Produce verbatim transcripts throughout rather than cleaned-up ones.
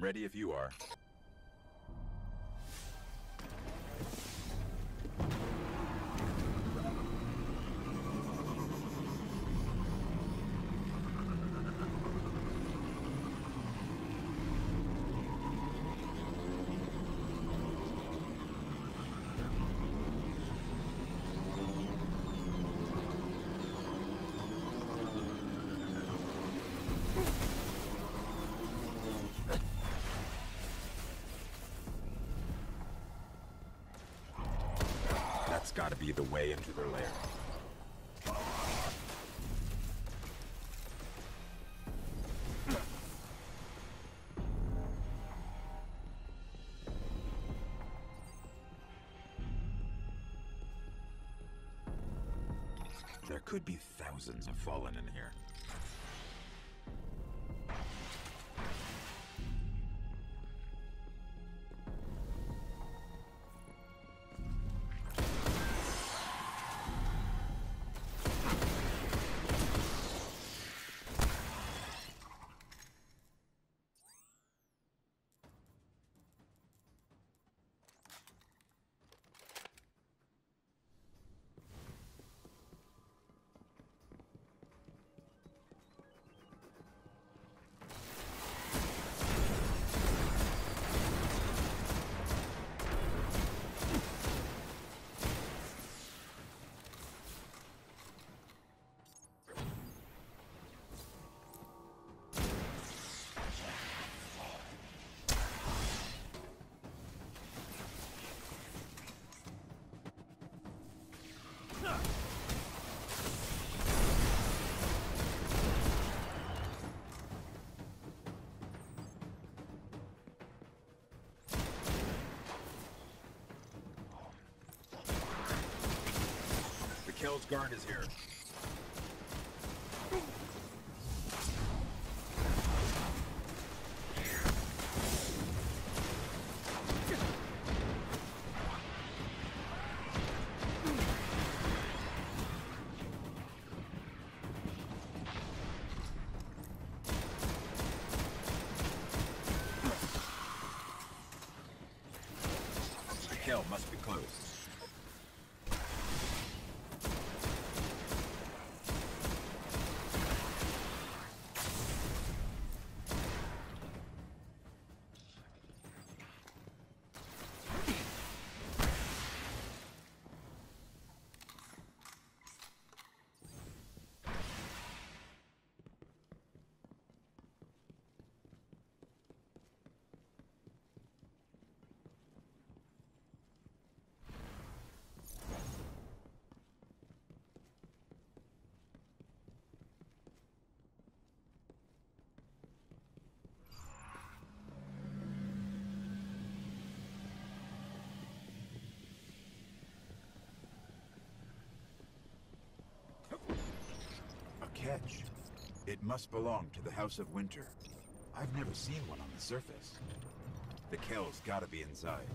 ready if you are. That's gotta be the way into their lair. There could be thousands of Fallen in here. Kel's guard is here. The Kel must be close. Catch. It must belong to the House of Winter. I've never seen one on the surface. The Kel's gotta be inside.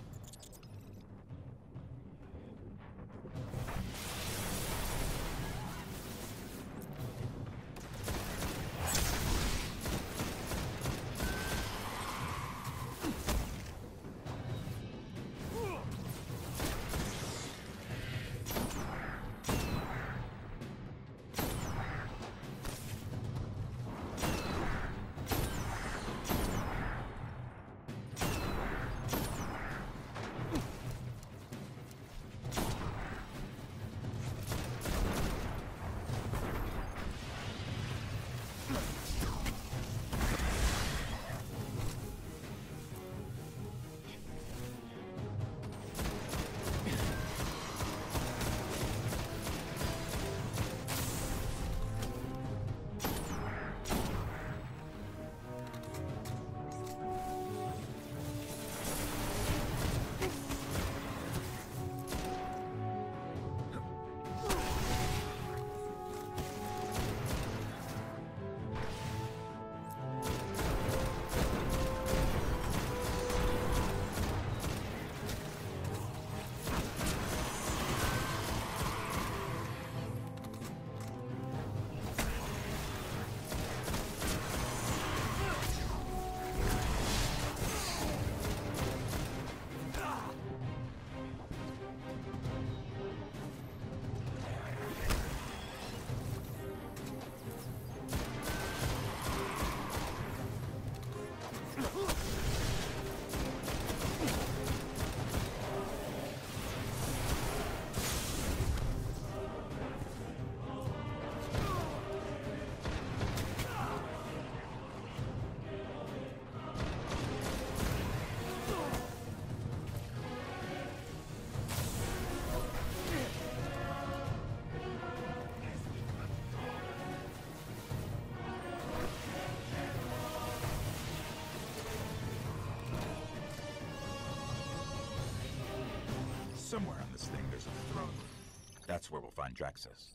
Somewhere on this thing there's a throne room. That's where we'll find Draxus.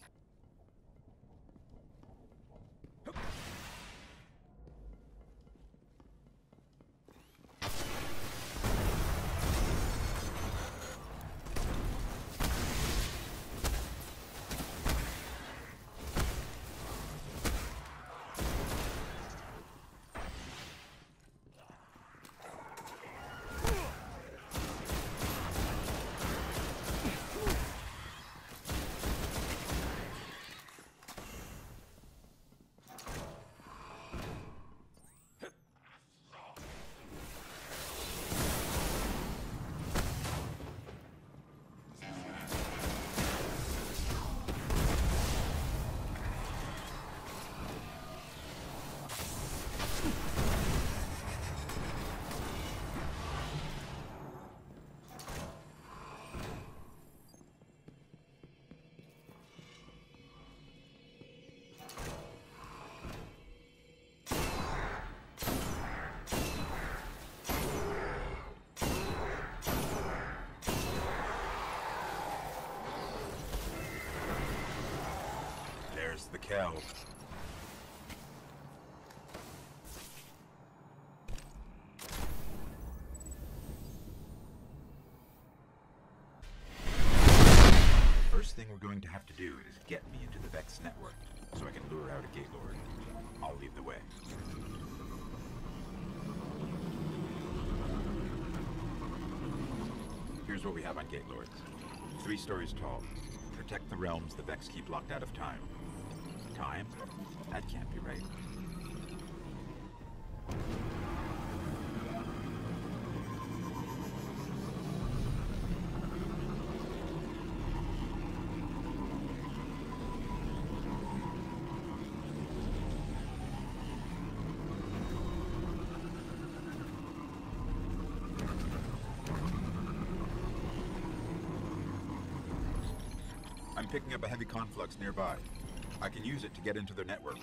There's the Kell. First thing we're going to have to do is get me into the Vex network, so I can lure out a Gate Lord. I'll lead the way. Here's what we have on Gate Lords. Three stories tall. Protect the realms the Vex keep locked out of time. Time? That can't be right. I'm picking up a heavy conflux nearby. I can use it to get into their networks.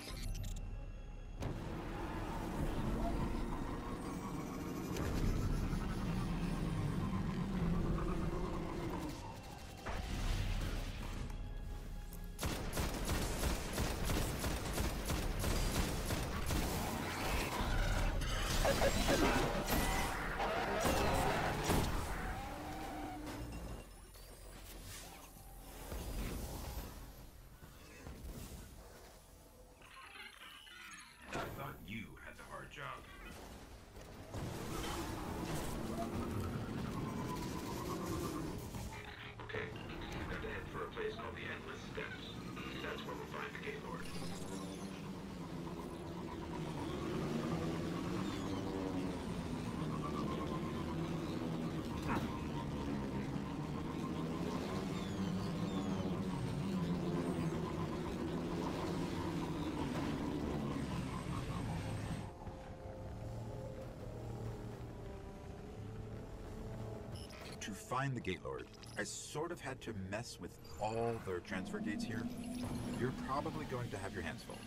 To find the Gate Lord, I sort of had to mess with all their transfer gates here. You're probably going to have your hands full.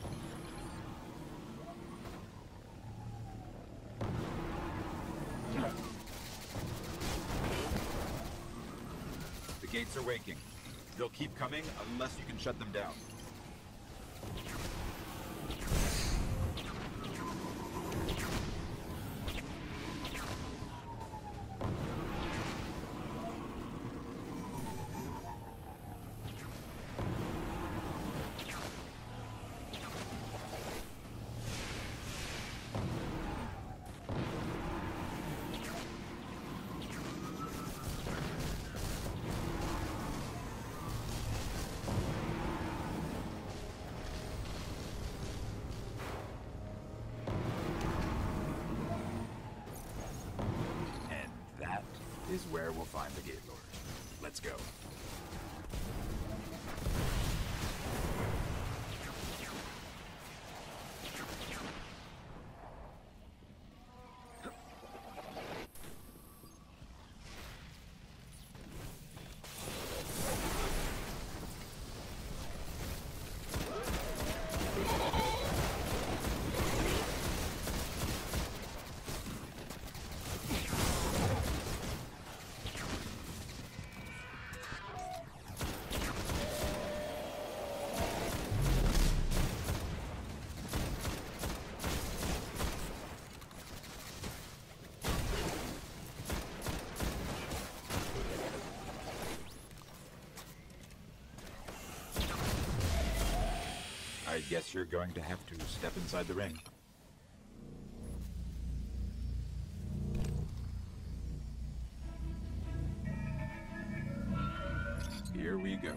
The gates are waking. They'll keep coming unless you can shut them down. Is where we'll find the Gate Lord. Let's go. I guess you're going to have to step inside the ring. Here we go.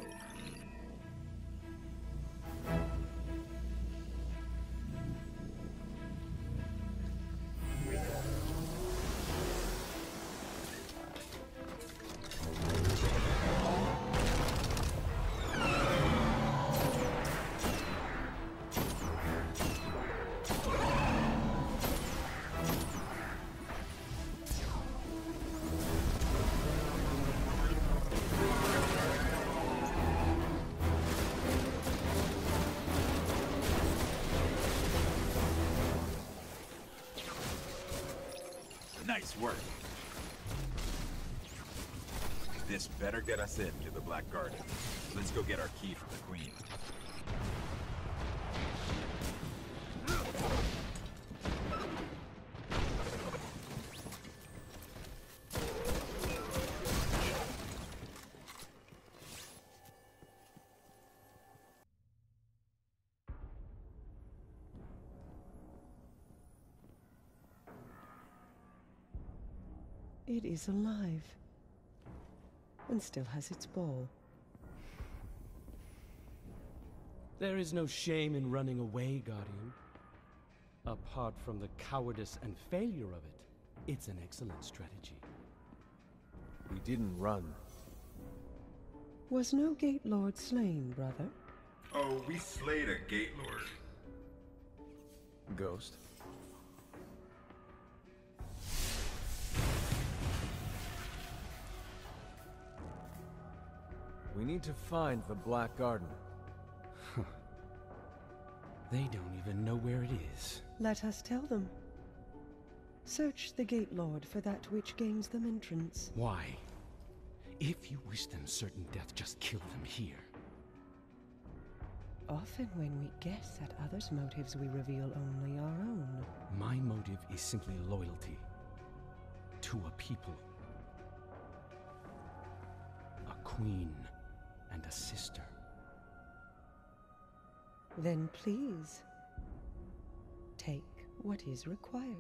Nice work. This better get us into the Black Garden. Let's go get our key from the Queen. It is alive, and still has its ball. There is no shame in running away, Guardian. Apart from the cowardice and failure of it, it's an excellent strategy. We didn't run. Was no Gate Lord slain, brother? Oh, we slayed a Gate Lord. Ghost? We need to find the Black Garden. They don't even know where it is. Let us tell them. Search the Gate Lord for that which gains them entrance. Why? If you wish them certain death, just kill them here. Often when we guess at others' motives, we reveal only our own. My motive is simply loyalty to a people. A queen and a sister. Then please, take what is required.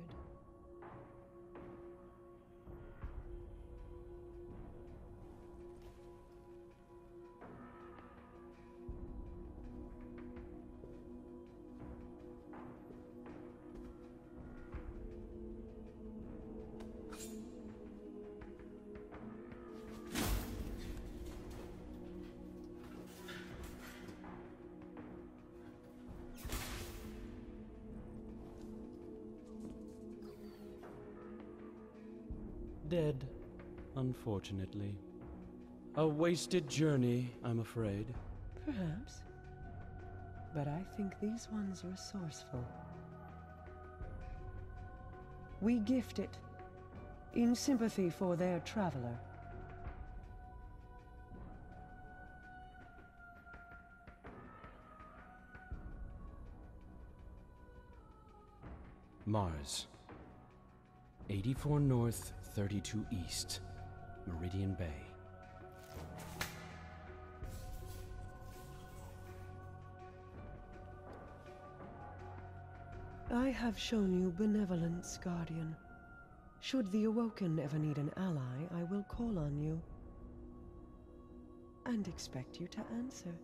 Dead, unfortunately. A wasted journey, I'm afraid. Perhaps. But I think these ones resourceful. We gift it, in sympathy for their traveler. Mars. eighty-four North, thirty-two East, Meridian Bay. I have shown you benevolence, Guardian. Should the Awoken ever need an ally, I will call on you. And expect you to answer.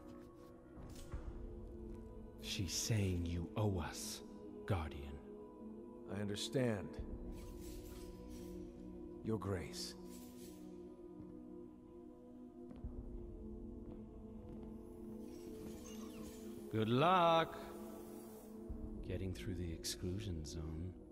She's saying you owe us, Guardian. I understand. Your Grace. Good luck getting through the exclusion zone.